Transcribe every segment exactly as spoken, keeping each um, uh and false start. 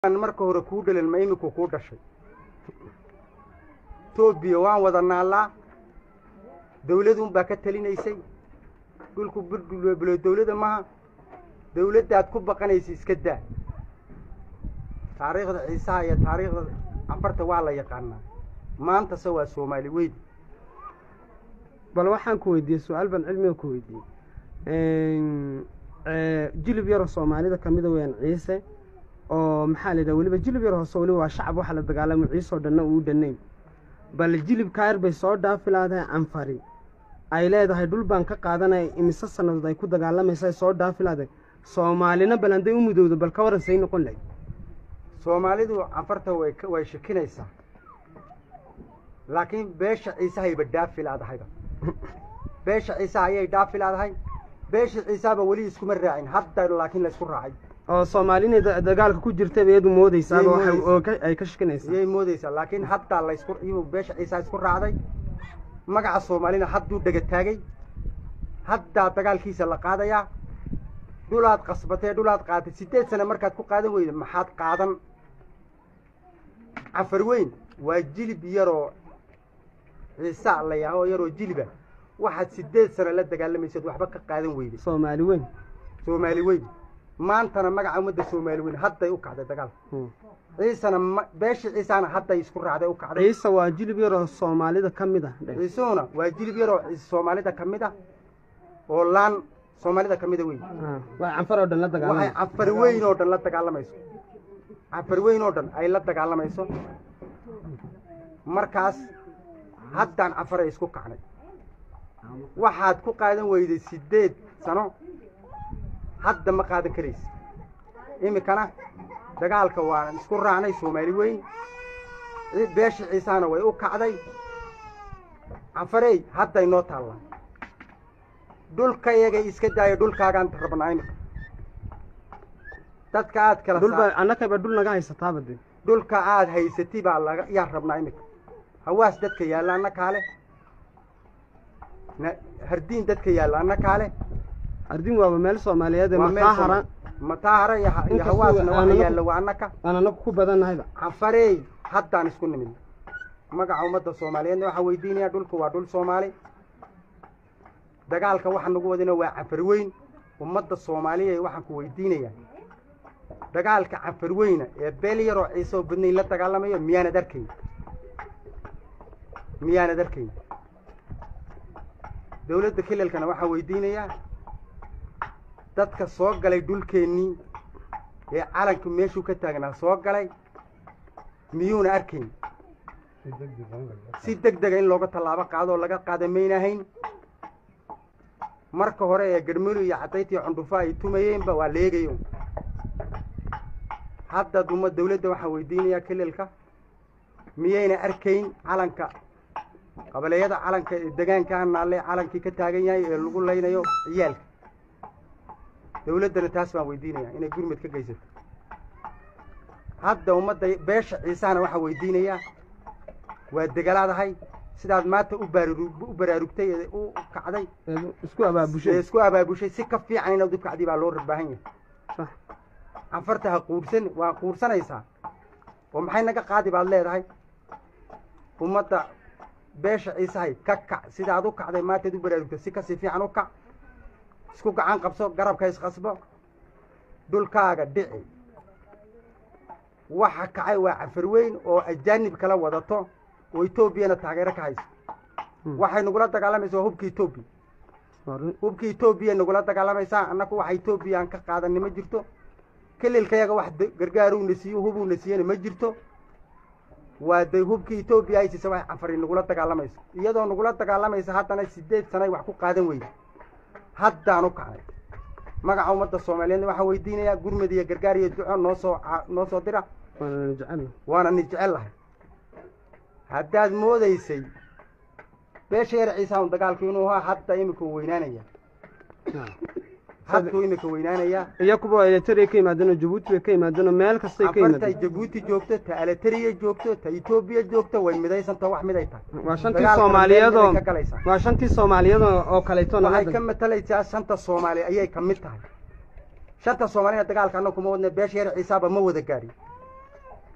marka hore ku dhalin ma iminku ku dhashay Toobiya waan wadanaa la dawladdu baa ka talinaysay dhulku burbur dawladda ma dawladda aad ku baqanaysay iska daa taariikhda Ciisa iyo taariikhda afarta waa la yaqaan maanta soo Soomaali weyd bal waxaan ku weydiiyay su'aal ban cilmiga ku weydiiyay een ee jilib yar Soomaalida kamid ah weyn Ciise oo maxaa leeyahay waliba jilib yar Soomaali waa shacab waxa la dagaalamay Ciise oo dhanna uu dhanay bal jilib ka yar bay soo dhaafilaadeen anfari ay leedahay dhul baan ka qaadanay imisa sanadood ay ku dagaalamaysaa soo dhaafilaadeen Soomaalina balanday u mudowdo bal ka waran say noqon lahayd Soomaalidu afarta way way shakinaysaa laakiin beesha Ciise ay badaafilaadahay beesha Ciise ay dhaafilaadahay beesha Ciise ba wali isku maraacin hadda laakiin la isku raacay oo Soomaalina dagaalka ku jirtay iyadu moodaysaa waxa ay ka shakinaysaa ay moodaysaa laakiin hadda la isku iyo beesha Ciise isku raacday magaca Soomaalina hadduu dhaga taagay hadda dagaalkiisa la qaadaya dhulaad qasbatay dhulaad qaatay sideed sano markaad ku qaadan weydo maxaad qaadan afar weyn waa jilib yaro Ciise la yaho yaro jiliba waxaad sideed sano la dagaalamaysid waxba ka qaadan weydo Soomaali weyn Soomaali weyn maantana magaca umada Soomaali weyn hadda ay u kacday dagaal Ciisana beesha Ciisana hadda isku raacday u kacday Ciise waa jilib yaro Soomaalida kamid ah Ciisuna waa jilib yaro Soomaalida kamid ah oo laan Soomaalida kamid weyn waa anfar oo dhan la dagaalamay waxay anfar weyn oo dhan la dagaalamayso anfar weyn oo dhan ay la dagaalamayso markaas haddaan afar isku kacnay waxaad ku qaadan weyday sideed sano hadda ma qaadan karaysid imikana dagaalka waan isku raacnay Soomaali weyn beesha Ciisana way u kacday afaray hadda inoo taala dhulka iyaga iska daayo dhulkaagan rabnaa imika dadka aad kala dhulba annaka ba dhul naga haysataa bad dhulka aad haysatay baa laga yaa rabnaa imika hawaas dadka yaalaana kaale hardin dadka yaalaana kaale hardin waa meel Soomaaliyeed ma taahara ma taahara ya hawaasna waa yaala waa annaka anana ku badanahay afarey haddaan isku nimin magaca umada Soomaaliyeed waxa weydiinaya dhulku waa dhul Soomaali dagaalka waxa nagu wadina waa afar weyn umada Soomaaliyeed waxa ku weydiinaya dagaalka afar weyn ee beeliyaro Ciise oo badnay la dagaalamayo miyaana darkay miyaana darkay dawladda kilalkana waxa weydiinaya dadka soo galay dhulkeenni ee calanka meeshu ka taagnaa soo galay miyuuna arkayn si degdeg in looga talaabo qaado laga qaadamaynahayn marka hore ee garmulu iyo cadayti cundufa ay tumayeen ba waa leegayo hadda duma dawladda waxa weydiinaya kilalka miyayna arkayn calanka qabaleyada calanka deegaanka aanale calankii ka taagan yahay ee lagu leynayo ciyaalka dawladana taas baan weydiinaya inay gurmad ka geysato hadda umada beesha Ciisana waxa weydiinaya waa dagalaadahay sidaad maanta u u baraarugtay u kacday isku abaabushay isku abaabushay si ka fiican inaad u kacdi baa loo rabaahan yahay sax afarta quursan waa quursanaysaa oo maxay naga qaadi baad leedahay umada beesha Ciise ka kac sidaad u kacday maanta u baraarugtay si ka si fiican u kac isku gacan qabso garabka is qasbo dhulkaaga dhici waxa kacay waa afar weyn oo ajaanib kala wadato oo Etoobiyana taageero ka hayso waxay nagu la dagaalamaysaa hubka Etoobiya hubka Etoobiya nagu la dagaalamaysaa annagu waxa Etoobiyaan ka qaadan ma jirto kililkayaga wax gargaar uu nasiyo hub uu nasiyana ma jirto waa day hubka Etoobiya ay si wax afar nagu la dagaalamayso iyadoo nagu la dagaalamaysa haddana sideed sano wax ku qaadan weyday haddaan u kacay magaca umada Soomaaliyeed waxa weydiinaya gurmad iyo gargaar iyo duco noo soo noo soo dira waana jecel waana ni jecel lahay haddaad moodaysay beesha yar Ciise oo dagaalku inuu ahaa hadda imika weynaanaya hadda imika weynaanaya iyo kuwa eletariya ka yimaadana Djibouti ka yimaadana meel kasta ka yimaadana afarta Djibouti joogto ta eletariya joogto ta Ethiopia joogto way midaysantaa wax miday tahay waa shantii Soomaaliyeed waa shantii Soomaaliyeed oo kale toona ay ka matalaysaa shanta Soomaali ayay ka mid tahay shanta Soomaaliyeed dagaalka annagu kuma wadna beesha yar Ciise ba ma wada gaari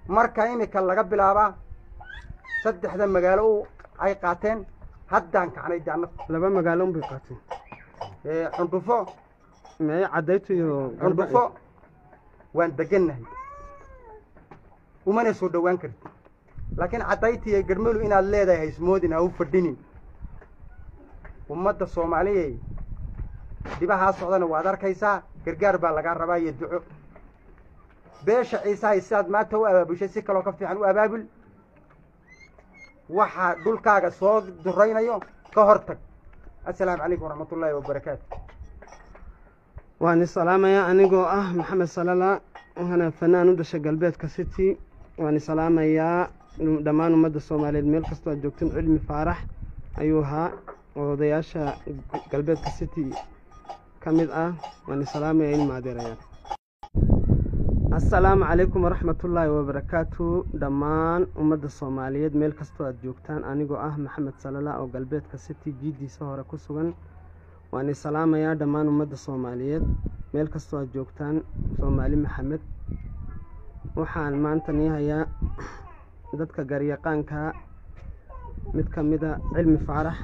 marka imika laga bilaabaa saddexda magaalo ay qaateen haddaan kacnay de annagu laba magaalo unbay qaateen cundhufo mee caddaytu iyo cundhufo waan degannahay umana soo dhowaan karti laakiin caddayti iyo garmelu inaad leedahay haismoodin ha u fadhinin ummadda soomaaliyey dhibahaa socdana waad arkaysaa gargaar baa lagaa rabaa iyo duco beesha ciisahay sidaad maanta u abaabushay si kaloo ka fiican u abaabul waxaa dhulkaaga soo duraynayo ka hor tag assalaamu calaykum waraxmatullaahi wabarakaatu waan isalaamayaa anigoo ah maxamed salala waxaana fanaan u dhashay galbeedka city waan isalaamayaa dhammaan ummadda soomaaliyeed meel kastoo aad joogteen cilmi faarax ayuu ahaa oo odayaasha galbeedka city ka mid ah waan isalaamayaa in maadeerayaan assalaamu calaykum waraxmatullaahi wabarakaatu dhammaan ummadda soomaaliyeed meel kastoo aad joogtaan anigoo ah maxamed salala oo galbeedka city jiiddiisa hore ku sugan waan isalaamayaa dhammaan ummadda soomaaliyeed meel kastoo aad joogtaan soomaali maxamed waxaan maanta nii hayaa dadka garyaqaanka mid ka mida cilmi faarax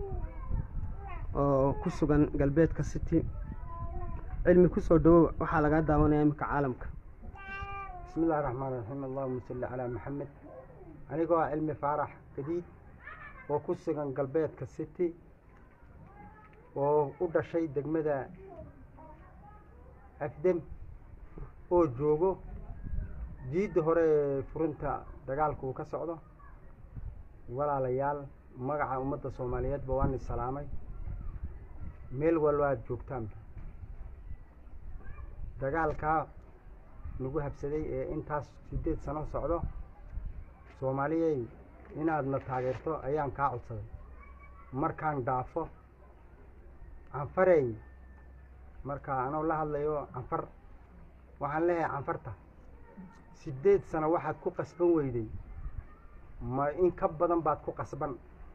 oo ku sugan galbeedka city cilmi kusoo dhawow waxaa lagaa daawanayaa imika caalamka bismi illahi raxmaan raxiim allahuma salli calaa maxamed anigoo ah cilmi faarax gadiid oo ku sugan galbeedka city oo u dhashay degmada afdem oo joogo jiidda hore ee furinta dagaalka uu ka socdo walaalayaal magaca ummadda soomaaliyeedba waan isalaamay meel walba aad joogtaanba dagaalkaa nagu habsaday ee intaas siddeed sano socdo soomaaliyey inaadna taageerto ayaan kaa codsaday markaan dhaafo canfarey marka anoo la hadlayo canfar waxaan leeyahay canfarta siddeed sano waxaad ku qasban weyday ma in ka badan baad ku qasban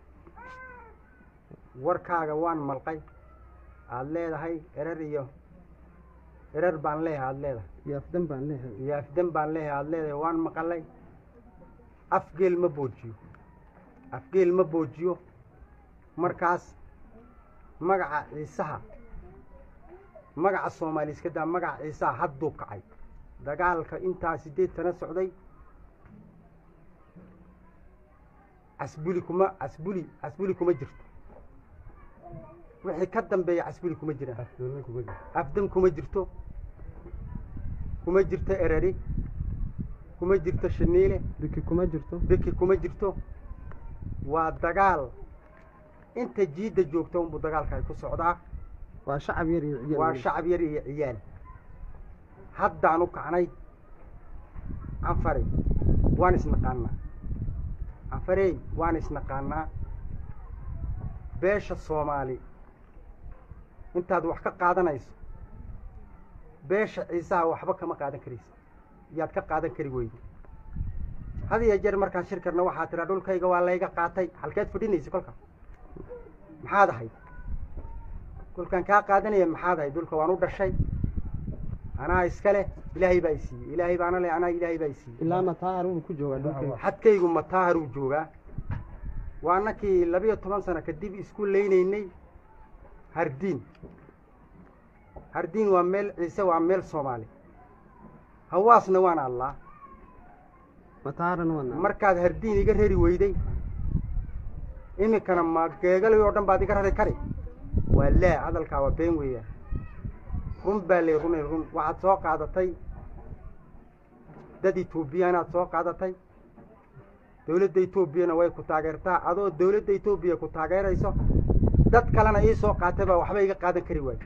warkaaga waan malqay aada leedahay erar iyo erar baan leeyahay aada leedahay iyo afdan baan leeyahay iyo afdan baan leeyahay aada leedahay waan maqalay afgeel ma boojiyo afgeel ma boojiyo markaas magaca ciisaha magaca soomaali iska daa magaca ciisaha hadduu kacay dagaalka intaa siddeed sano socday casbuli kuma casbuli casbuli kuma jirto wixii ka dambeeya casbuli kuma jiraan afdan kuma jirto kuma jirto erari kuma jirto shaniile biki kuma jirto biki kuma jirto waa dagaal inta jiidda joogta unbuu dagaalka ay ku socdaa waa shacab yar iyo ciyaal waa shacab yar iyo ciyaal haddaan u kacnay canfare waan isnaqaanaa canfarey waan isnaqaanaa beesha soomaali intaad wax ka qaadanayso beesha ciisaha waxba kama qaadan karaysa yaad ka qaadan kari weyda had iyo jeer markaan shirkarna waxaa tiraa dhulkayga waa layga qaatay halkeed fadhinaysa kolka maxaad ahayd kolkaan kaa qaadanaya maxaad ahayd dhulka waan u dhashay anaa iska leh ilaahay baa i siiyey ilaahay baana leh anaa ilaahay baa i siiyey ilaa mataahar uu ku joogaa dhulkayga xadkaygu mataahar uu joogaa waa annakii labiyo toban sano kadib isku leynaynay hardiin hardiin waa meel ciise waa meel soomaali hawaasna waan allaa mataaharna waan markaad hardiin iga rari weyday iminkana ma geegalay oo dhan baad iga rari kari waa laa hadalkaa waa been weeyaan run baa lay runay run waxaad soo qaadatay dad etoobiyanaad soo qaadatay dawladda etoobiyana way ku taageertaa adoo dawladda etoobiya ku taageerayso dad kalena ii soo qaatay baa waxba iga qaadan kari waayo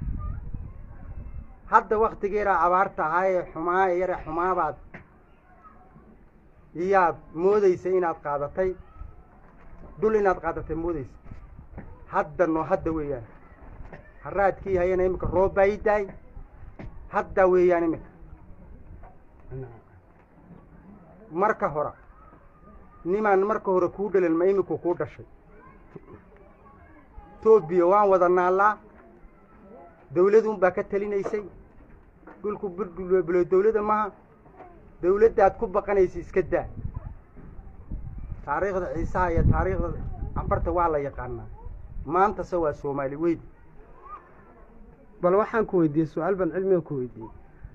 hadda waktigeeraa abaarta ahaa ee xumaa ee yare xumaabaad iyaad moodaysa inaad qaadatay dhul inaad qaadatay moodaysa hadda noo hadda weeyaan haraadkii hayana iminka roob baa ii daay hadda weeyaan iminka marka hore nimaan marka hore kuu dhalin ma iminku kuu dhashay etoobiya waan wada naallaa dawladun baa ka talinaysay dhulku burbulbulo dawladda maha dawladdaad ku baqanaysa iska daa taariikhda ciisaha iyo taariikhda canfarta waa la yaqaanaa maantase waa soomaali weyn bal waxaan ku weydiiyey su-aal baan cilmiga ku weydiiyey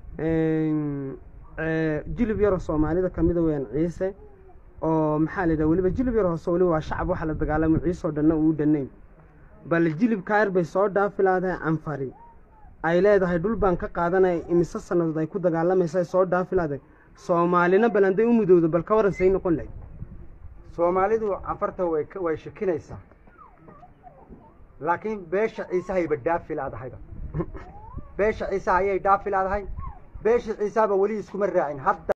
jilib yaroo soomaalida kamida weyaan ciise oo maxaa la yidhaha weliba jilib yar hoose weliba waa shacab waxa la dagaalamo ciise oo dhanna uu dhanayn bal jilibkaa yar bay soo dhaafi laadahay canfari ay leedahay dhul baan ka qaadanaya imise sannadood ay ku dagaalamaysa ay soo dhaafi laadahay soomaalina bal hadday u mudowdo bal ka waran say noqon lahayd soomaalidu canfarta way way shakinaysaa laakiin beesha ciisahayba dhaafi laadahayba beesha ciisaha ayay dhaafi laadahay beesha ciisaaba weli iskuma raacin hadda